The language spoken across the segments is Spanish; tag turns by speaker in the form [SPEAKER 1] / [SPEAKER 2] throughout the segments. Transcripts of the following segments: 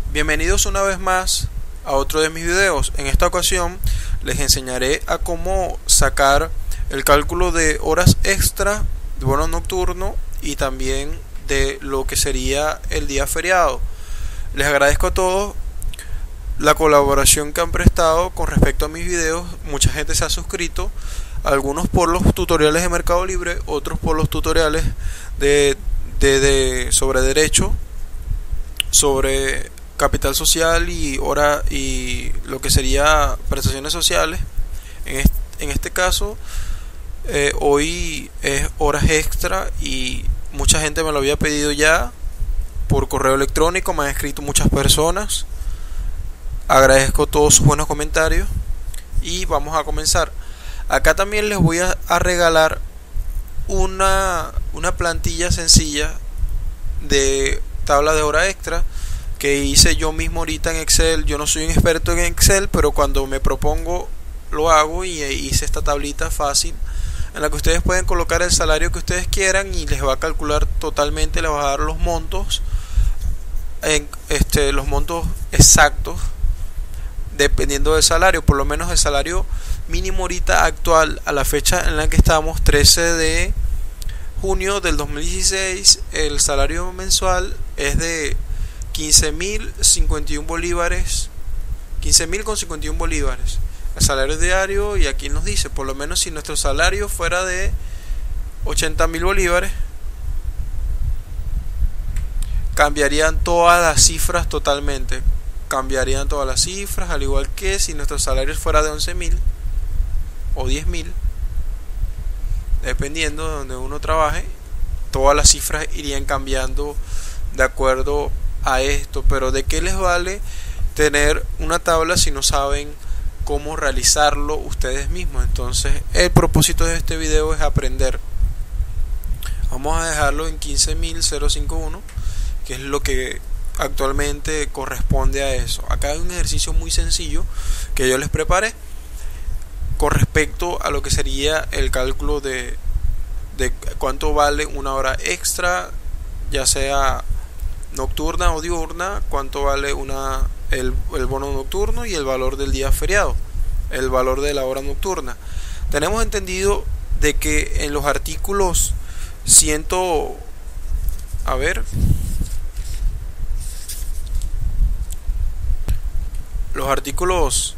[SPEAKER 1] Bienvenidos una vez más a otro de mis videos. En esta ocasión les enseñaré a cómo sacar el cálculo de horas extra de bono nocturno y también de lo que sería el día feriado. Les agradezco a todos la colaboración que han prestado con respecto a mis videos. Mucha gente se ha suscrito, algunos por los tutoriales de Mercado Libre, otros por los tutoriales sobre derecho, sobre capital social y lo que sería prestaciones sociales. En este caso, hoy es horas extra y mucha gente me lo había pedido ya por correo electrónico, me han escrito muchas personas. Agradezco todos sus buenos comentarios y vamos a comenzar. Acá también les voy a regalar una plantilla sencilla de tabla de hora extra que hice yo mismo ahorita en Excel. Yo no soy un experto en Excel, pero cuando me propongo lo hago, y hice esta tablita fácil en la que ustedes pueden colocar el salario que ustedes quieran y les va a calcular totalmente, les va a dar los montos los montos exactos dependiendo del salario. Por lo menos el salario mínimo ahorita actual, a la fecha en la que estamos, 13 de junio del 2016, el salario mensual es de 15.051 bolívares, 15.051 bolívares. El salario diario, y aquí nos dice, por lo menos si nuestro salario fuera de 80.000 bolívares, cambiarían todas las cifras totalmente. Cambiarían todas las cifras, al igual que si nuestro salario fuera de 11.000 o 10.000, dependiendo de donde uno trabaje, todas las cifras irían cambiando de acuerdo a esto. Pero ¿de qué les vale tener una tabla si no saben cómo realizarlo ustedes mismos? Entonces el propósito de este video es aprender. Vamos a dejarlo en 15.051, que es lo que actualmente corresponde a eso. Acá hay un ejercicio muy sencillo que yo les preparé con respecto a lo que sería el cálculo de cuánto vale una hora extra, ya sea nocturna o diurna, cuánto vale el bono nocturno y el valor del día feriado, el valor de la hora nocturna. Tenemos entendido de que en los artículos los artículos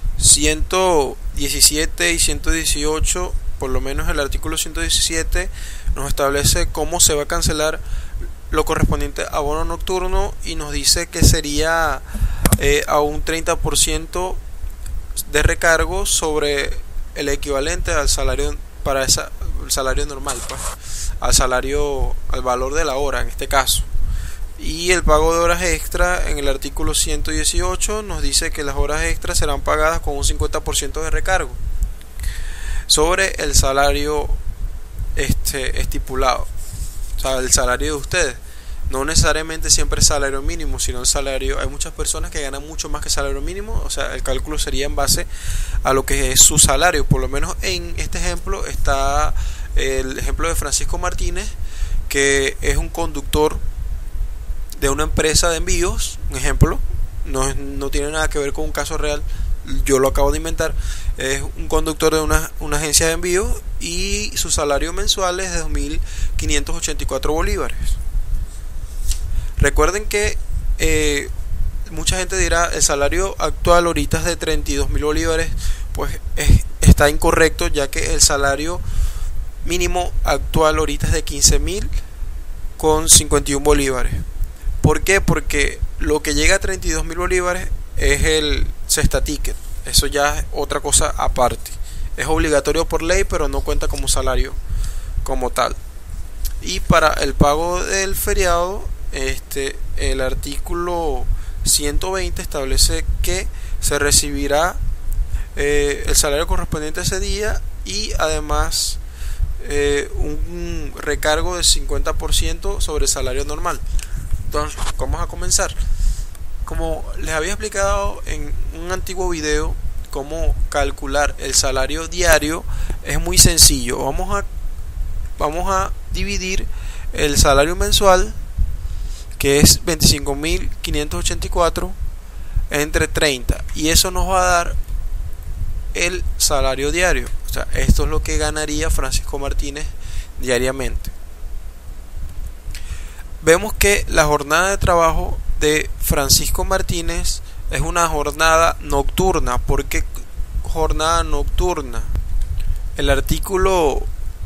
[SPEAKER 1] 117 y 118, por lo menos el artículo 117 nos establece cómo se va a cancelar lo correspondiente a bono nocturno, y nos dice que sería a un 30% de recargo sobre el equivalente al salario el salario normal, pues, al valor de la hora en este caso. Y el pago de horas extra en el artículo 118 nos dice que las horas extras serán pagadas con un 50% de recargo sobre el salario estipulado, o sea, el salario de ustedes. No necesariamente siempre es salario mínimo, sino el salario. Hay muchas personas que ganan mucho más que salario mínimo, o sea, el cálculo sería en base a lo que es su salario. Por lo menos en este ejemplo está el ejemplo de Francisco Martínez, que es un conductor de una empresa de envíos, un ejemplo, no tiene nada que ver con un caso real, yo lo acabo de inventar. Es un conductor de una agencia de envíos y su salario mensual es de 2.584 bolívares. Recuerden que mucha gente dirá, el salario actual ahorita es de 32.000 bolívares. Pues está incorrecto, ya que el salario mínimo actual ahorita es de 15.051 bolívares. ¿Por qué? Porque lo que llega a 32.000 bolívares es el cesta ticket. Eso ya es otra cosa aparte. Es obligatorio por ley, pero no cuenta como salario como tal. Y para el pago del feriado, el artículo 120 establece que se recibirá el salario correspondiente a ese día, y además un recargo de 50% sobre el salario normal. Entonces, vamos a comenzar. Como les había explicado en un antiguo video cómo calcular el salario diario, es muy sencillo. Vamos a dividir el salario mensual que es 25.584 entre 30, y eso nos va a dar el salario diario. O sea, esto es lo que ganaría Francisco Martínez diariamente. Vemos que la jornada de trabajo de Francisco Martínez es una jornada nocturna. ¿Por qué jornada nocturna? El artículo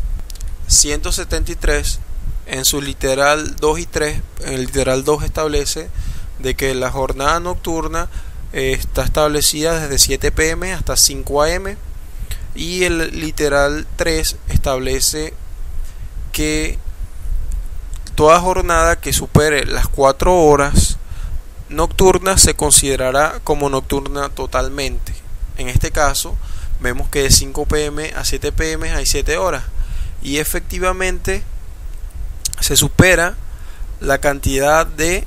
[SPEAKER 1] 173 en su literal 2 y 3, en el literal 2 establece de que la jornada nocturna está establecida desde 7 p.m. hasta 5 a.m. y el literal 3 establece que toda jornada que supere las 4 horas nocturnas se considerará como nocturna totalmente. En este caso vemos que de 5 p.m. a 7 p.m. hay 7 horas, y efectivamente se supera la cantidad de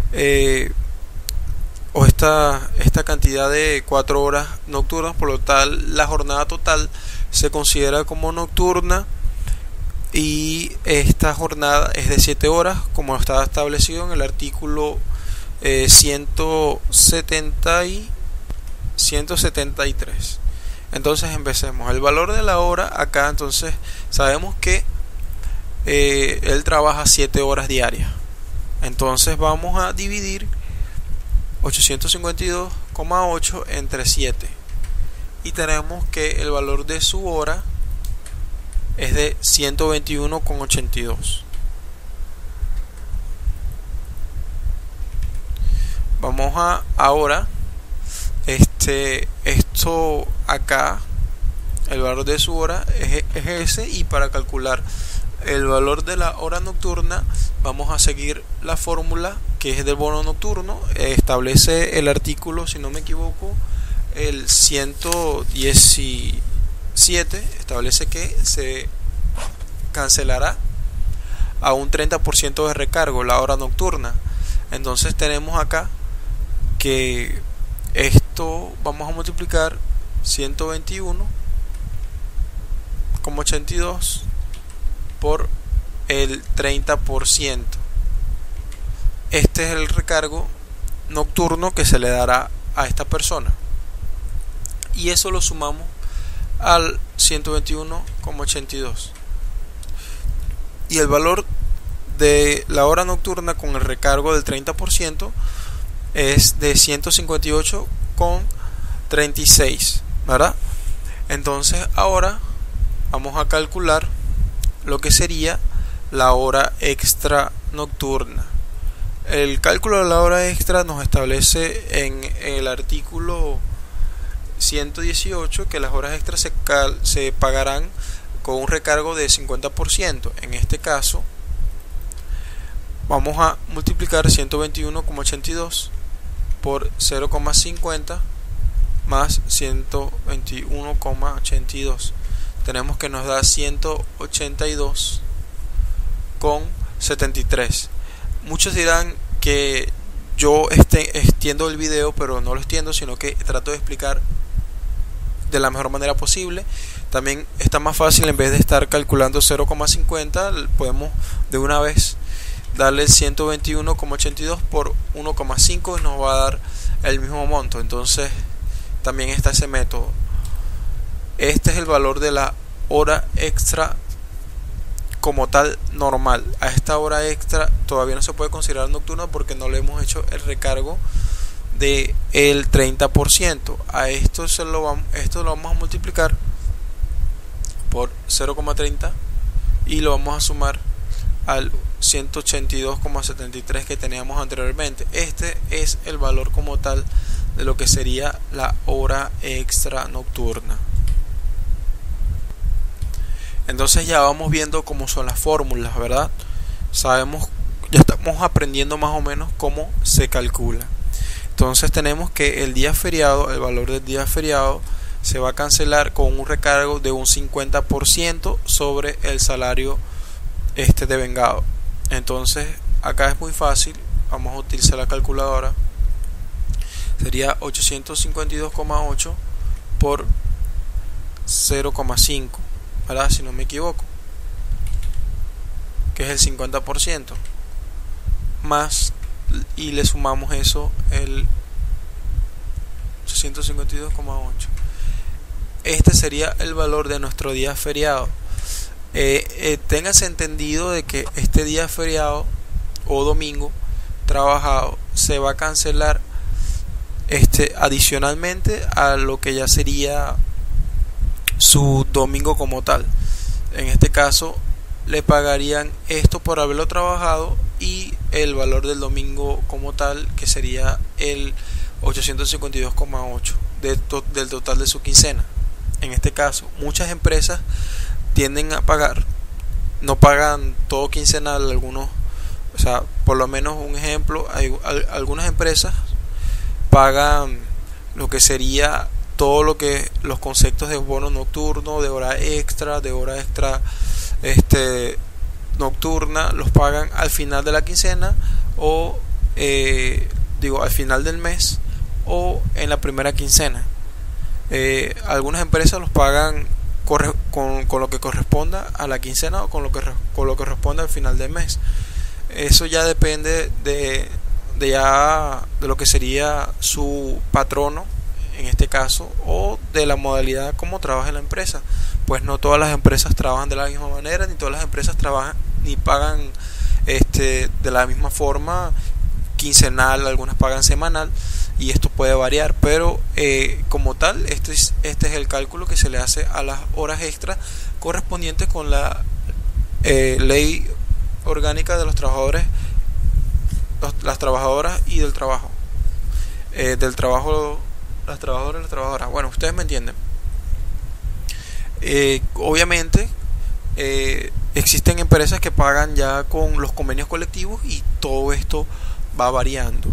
[SPEAKER 1] esta cantidad de 4 horas nocturnas. Por lo tal, la jornada total se considera como nocturna, y esta jornada es de 7 horas, como estaba establecido en el artículo 173. Entonces empecemos. El valor de la hora acá, entonces sabemos que él trabaja 7 horas diarias. Entonces vamos a dividir 852,8 entre 7, y tenemos que el valor de su hora es de 121,82. Vamos a ahora esto acá, el valor de su hora es ese, y para calcular el valor de la hora nocturna vamos a seguir la fórmula que es del bono nocturno. Establece el artículo, si no me equivoco, el 117, establece que se cancelará a un 30% de recargo la hora nocturna. Entonces tenemos acá que esto vamos a multiplicar 121,82 por el 30%. Este es el recargo nocturno que se le dará a esta persona, y eso lo sumamos al 121,82, y el valor de la hora nocturna con el recargo del 30% es de 158,36, ¿verdad? Entonces ahora vamos a calcular lo que sería la hora extra nocturna. El cálculo de la hora extra nos establece en el artículo 118 que las horas extras se pagarán con un recargo de 50%. En este caso vamos a multiplicar 121,82 por 0,50 más 121,82. Tenemos que nos da 182,73. Muchos dirán que yo extiendo el video, pero no lo extiendo, sino que trato de explicar de la mejor manera posible. También está más fácil, en vez de estar calculando 0,50, podemos de una vez darle 121,82 por 1,5 y nos va a dar el mismo monto. Entonces también está ese método. Este es el valor de la hora extra como tal normal. A esta hora extra todavía no se puede considerar nocturna porque no le hemos hecho el recargo del 30%. A esto lo vamos a multiplicar por 0,30 y lo vamos a sumar al 182,73 que teníamos anteriormente. Este es el valor como tal de lo que sería la hora extra nocturna. Entonces ya vamos viendo cómo son las fórmulas, ¿verdad? Sabemos, ya estamos aprendiendo más o menos cómo se calcula. Entonces tenemos que el día feriado, el valor del día feriado se va a cancelar con un recargo de un 50% sobre el salario devengado. Entonces acá es muy fácil, vamos a utilizar la calculadora. Sería 852,8 por 0,5, ¿verdad? Si no me equivoco, que es el 50%, más y le sumamos eso, el 852,8. Este sería el valor de nuestro día feriado. Téngase entendido de que este día feriado o domingo trabajado se va a cancelar adicionalmente a lo que ya sería su domingo como tal. En este caso le pagarían esto por haberlo trabajado y el valor del domingo como tal, que sería el 852,8 del total de su quincena. En este caso, muchas empresas tienden a pagar, no pagan todo quincenal, algunos, o sea, por lo menos un ejemplo, algunas empresas pagan lo que sería todo lo que los conceptos de bono nocturno, de hora extra nocturna, los pagan al final de la quincena o al final del mes o en la primera quincena. Algunas empresas los pagan con lo que corresponda a la quincena o con lo que corresponda al final del mes. Eso ya depende de lo que sería su patrono en este caso, o de la modalidad como trabaja la empresa, pues no todas las empresas trabajan de la misma manera, ni todas las empresas trabajan ni pagan de la misma forma quincenal, algunas pagan semanal, y esto puede variar, pero como tal este es el cálculo que se le hace a las horas extras correspondientes con la ley orgánica de los trabajadores, las trabajadoras y del trabajo, las trabajadoras y las trabajadoras. Bueno, ustedes me entienden. Obviamente existen empresas que pagan ya con los convenios colectivos y todo esto va variando.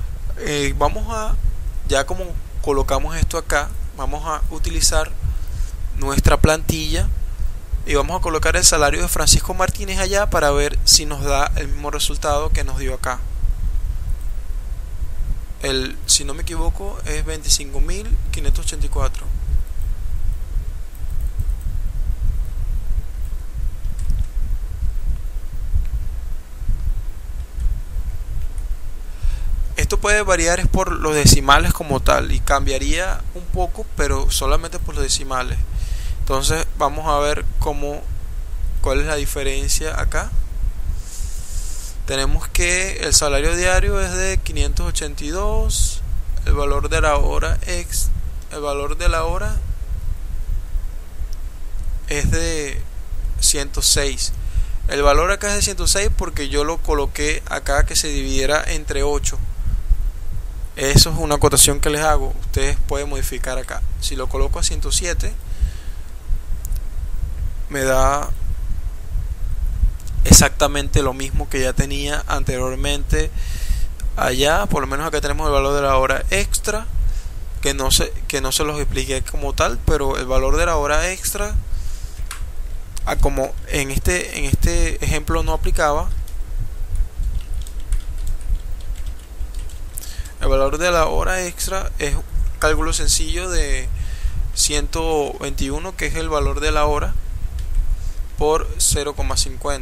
[SPEAKER 1] Ya como colocamos esto acá, vamos a utilizar nuestra plantilla y vamos a colocar el salario de Francisco Martínez allá para ver si nos da el mismo resultado que nos dio acá. Si no me equivoco, es 25.584. Esto puede variar es por los decimales como tal, y cambiaría un poco, pero solamente por los decimales. Entonces vamos a ver cuál es la diferencia acá. Tenemos que el salario diario es de 582, el valor de la hora es de 106. El valor acá es de 106 porque yo lo coloqué acá que se dividiera entre 8. Eso es una acotación que les hago. Ustedes pueden modificar acá. Si lo coloco a 107, me da exactamente lo mismo que ya tenía anteriormente allá. Por lo menos acá tenemos el valor de la hora extra, que no se los expliqué como tal, pero el valor de la hora extra, como en este ejemplo no aplicaba, el valor de la hora extra es un cálculo sencillo de 121, que es el valor de la hora, por 0,50,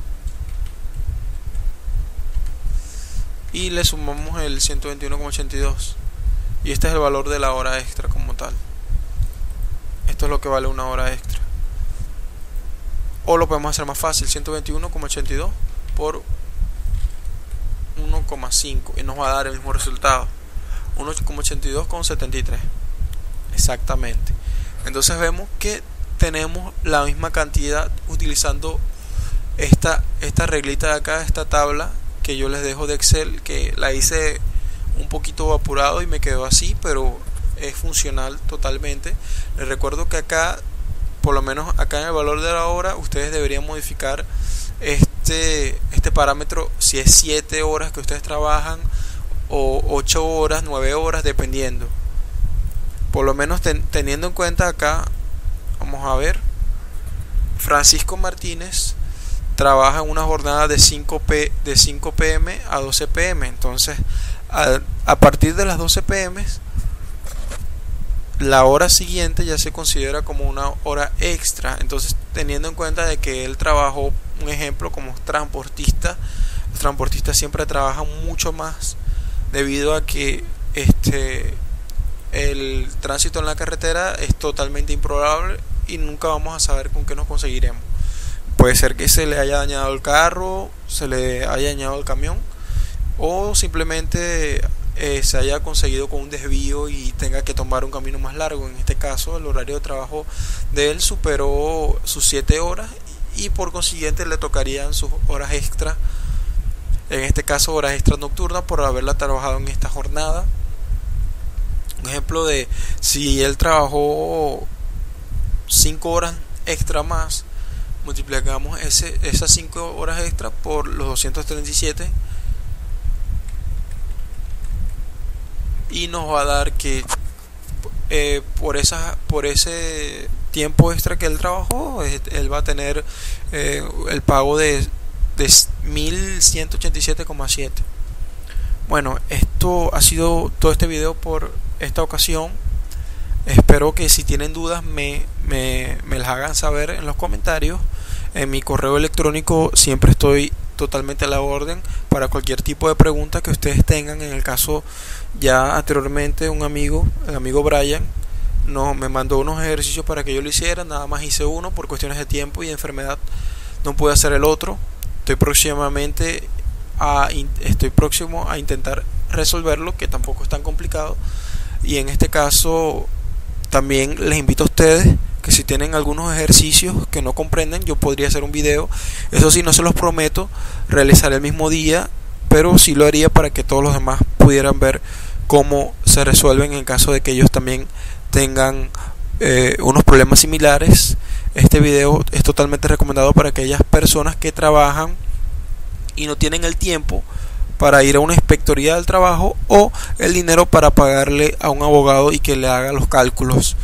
[SPEAKER 1] y le sumamos el 121,82, y este es el valor de la hora extra como tal. Esto es lo que vale una hora extra. O lo podemos hacer más fácil, 121,82 por 1,5, y nos va a dar el mismo resultado, 1,82,73 exactamente. Entonces vemos que tenemos la misma cantidad utilizando esta reglita de acá, esta tabla que yo les dejo de Excel, que la hice un poquito apurado y me quedó así, pero es funcional totalmente. Les recuerdo que acá, por lo menos acá en el valor de la hora, ustedes deberían modificar este parámetro si es 7 horas que ustedes trabajan, o 8 horas, 9 horas, dependiendo. Por lo menos teniendo en cuenta acá, vamos a ver, Francisco Martínez trabaja en una jornada de 5 pm a 12 pm. Entonces a partir de las 12 pm, la hora siguiente ya se considera como una hora extra. Entonces, teniendo en cuenta de que él trabajó, un ejemplo, como transportista los transportistas siempre trabajan mucho más debido a que el tránsito en la carretera es totalmente improbable y nunca vamos a saber con qué nos conseguiremos. Puede ser que se le haya dañado el carro, se le haya dañado el camión, o simplemente se haya conseguido con un desvío y tenga que tomar un camino más largo. En este caso, el horario de trabajo de él superó sus 7 horas y por consiguiente le tocarían sus horas extra, en este caso horas extra nocturnas, por haberla trabajado en esta jornada. Un ejemplo de si él trabajó 5 horas extra más, multiplicamos esas 5 horas extra por los 237 y nos va a dar que por ese tiempo extra que él trabajó, él va a tener el pago de 1187,7. Bueno, esto ha sido todo este video por esta ocasión. Espero que si tienen dudas me las hagan saber en los comentarios. En mi correo electrónico siempre estoy totalmente a la orden para cualquier tipo de pregunta que ustedes tengan. En el caso, ya anteriormente el amigo Brian me mandó unos ejercicios para que yo lo hiciera. Nada más hice uno por cuestiones de tiempo y de enfermedad, no pude hacer el otro. Estoy próximo a intentar resolverlo, que tampoco es tan complicado. Y en este caso también les invito a ustedes que si tienen algunos ejercicios que no comprenden, yo podría hacer un video. Eso sí, no se los prometo realizar el mismo día, pero sí lo haría para que todos los demás pudieran ver cómo se resuelven en caso de que ellos también tengan unos problemas similares. Este video es totalmente recomendado para aquellas personas que trabajan y no tienen el tiempo para ir a una inspectoría del trabajo o el dinero para pagarle a un abogado y que le haga los cálculos.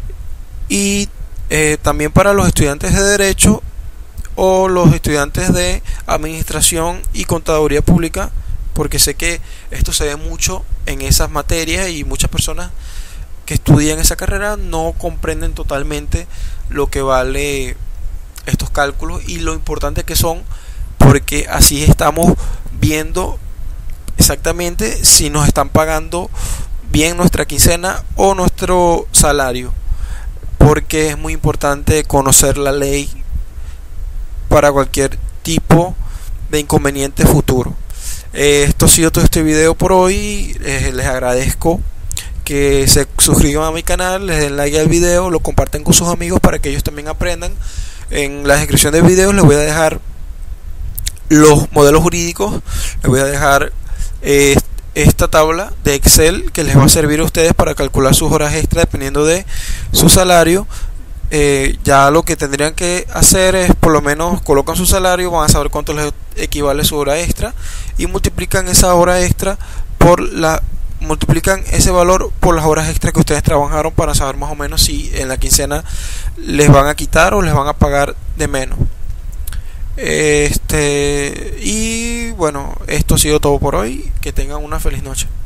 [SPEAKER 1] Y también para los estudiantes de Derecho o los estudiantes de Administración y Contaduría Pública, porque sé que esto se ve mucho en esas materias y muchas personas que estudian esa carrera no comprenden totalmente lo que vale estos cálculos y lo importante que son, porque así estamos viendo exactamente si nos están pagando bien nuestra quincena o nuestro salario, porque es muy importante conocer la ley para cualquier tipo de inconveniente futuro. Esto ha sido todo este video por hoy. Les agradezco que se suscriban a mi canal, les den like al video, lo comparten con sus amigos para que ellos también aprendan. En la descripción del video les voy a dejar los modelos jurídicos, les voy a dejar esta tabla de Excel que les va a servir a ustedes para calcular sus horas extra dependiendo de su salario. Ya lo que tendrían que hacer es, por lo menos colocan su salario, van a saber cuánto les equivale su hora extra y multiplican esa hora extra multiplican ese valor por las horas extra que ustedes trabajaron para saber más o menos si en la quincena les van a quitar o les van a pagar de menos. Y bueno, esto ha sido todo por hoy. Que tengan una feliz noche.